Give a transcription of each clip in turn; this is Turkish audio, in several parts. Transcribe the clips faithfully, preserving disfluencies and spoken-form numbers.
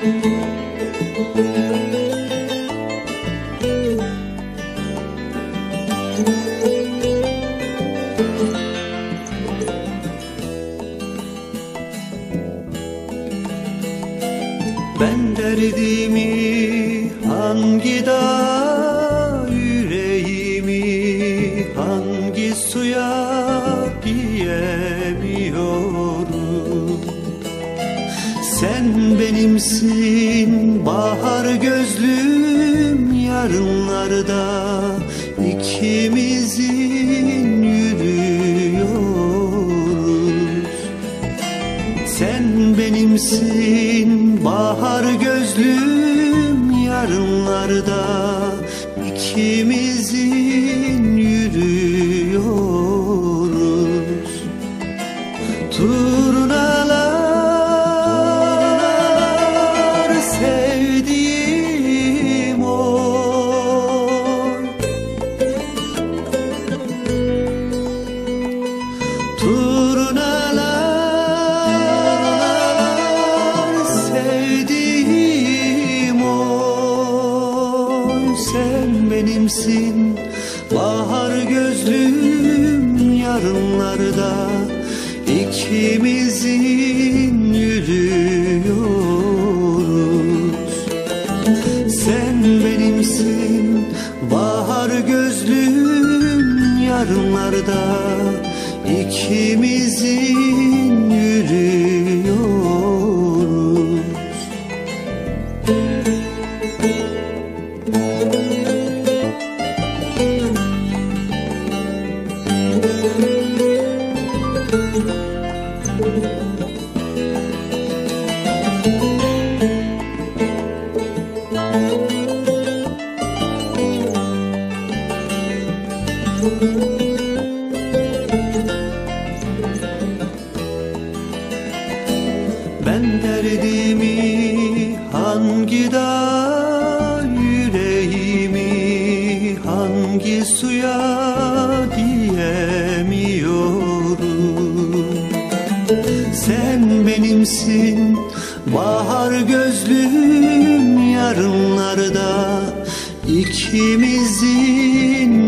Ben derdimi hangi dağ, yüreğimi hangi suya diyemiyorum. Sen benimsin bahar gözlüm, yarınlarda ikimizin yürüyoruz. Sen benimsin bahar gözlüm, yarınlarda ikimizin yürüyoruz. Turnalar sevdiğim oy, turnalar sevdiğim oy. Sen benimsin bahar gözlüm, yarınlarda İkimizin yürüyoruz. Sen benimsin bahar gözlüm, yarınlarda ikimizin yürüyoruz. Ben derdimi hangi dağ, yüreğimi hangi suya diyemiyorum. Sen benimsin bahar gözlüm, yarınlarda ikimizin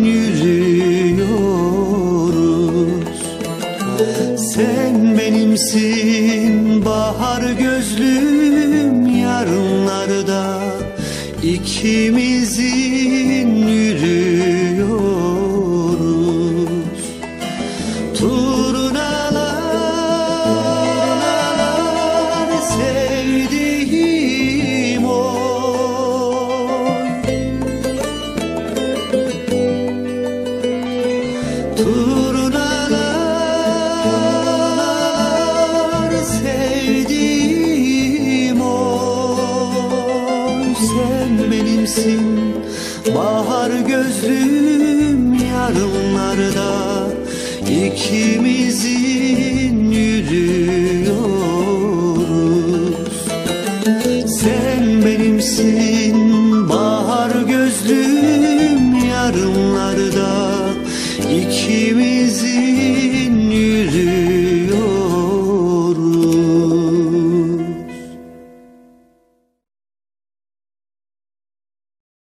yürüyoruz. Sen benimsin bahar gözlüm, yarınlarda ikimizin yürüyoruz. Turnalar sevdiğim oy, turnalar sevdiğim oy. Sen benimsin bahar gözlüm, yarınlarda ikimizin yürüyoruz. Sen benimsin